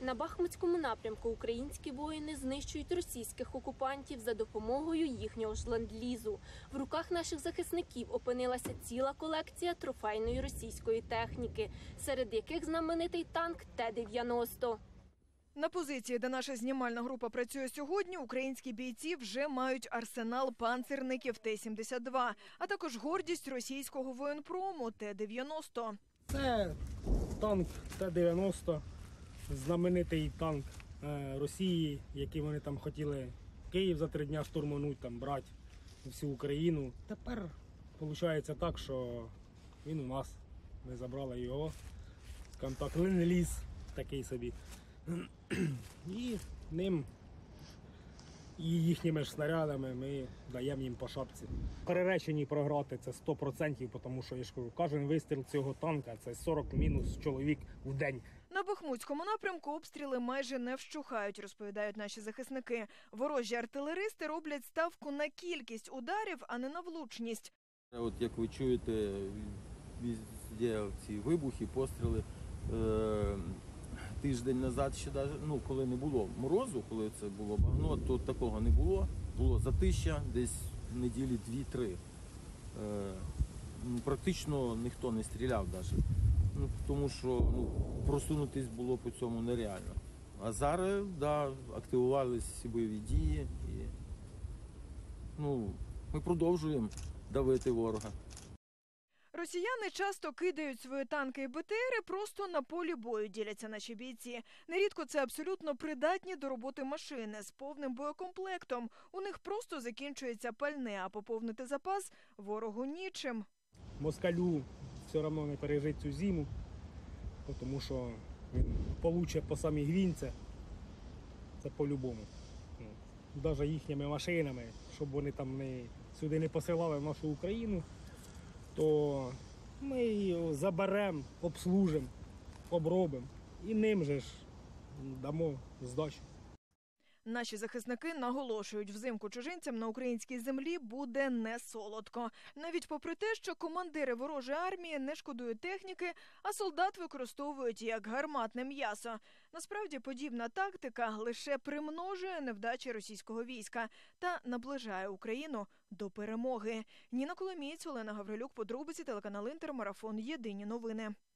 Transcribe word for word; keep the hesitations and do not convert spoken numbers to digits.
На Бахмутському напрямку українські воїни знищують російських окупантів за допомогою їхнього ж ленд-лізу. В руках наших захисників опинилася ціла колекція трофейної російської техніки, серед яких знаменитий танк Т дев'яносто. На позиції, де наша знімальна група працює сьогодні, українські бійці вже мають арсенал панцирників Т сімдесят два, а також гордість російського воєнпрому Т дев'яносто. Це танк Т дев'яносто, знаменитий танк Росії, який вони там хотіли Київ за три дня штурмануть, там брати всю Україну. Тепер виходить так, що він у нас. Ми забрали його, скажімо так, ленд-ліз такий собі. І ним і їхніми ж снарядами ми даємо їм по шапці. Переречені програти це сто відсотків, тому що, я ж кажу, кожен вистріл цього танка – це сорок мінус чоловік в день. На Бахмутському напрямку обстріли майже не вщухають, розповідають наші захисники. Ворожі артилеристи роблять ставку на кількість ударів, а не на влучність. От як ви чуєте, везде ці вибухи, постріли. Е Тиждень назад, ще даже, ну, коли не було морозу, коли це було багно, то такого не було. Було затища, десь неділі дві-три. Е, практично ніхто не стріляв навіть. Ну, тому що ну, просунутись було по цьому нереально. А зараз, да, активувалися всі бойові дії. І, ну, ми продовжуємо давити ворога. Росіяни часто кидають свої танки і Б Т Ри просто на полі бою, діляться наші бійці. Нерідко це абсолютно придатні до роботи машини з повним боєкомплектом. У них просто закінчується пальне, а поповнити запас ворогу нічим. Москалю все одно не пережити цю зиму, тому що він получить по самій гвинці, це по-любому. Навіть їхніми машинами, щоб вони там не, сюди не посилали в нашу Україну, то ми його заберемо, обслужимо, обробимо і ним же ж дамо здачу. Наші захисники наголошують, взимку чужинцям на українській землі буде не солодко. Навіть попри те, що командири ворожої армії не шкодують техніки, а солдат використовують як гарматне м'ясо. Насправді, подібна тактика лише примножує невдачі російського війська та наближає Україну до перемоги. Ніна Коломієць, Олена Гаврилюк, подробиці, телеканал Інтер, марафон «Єдині новини».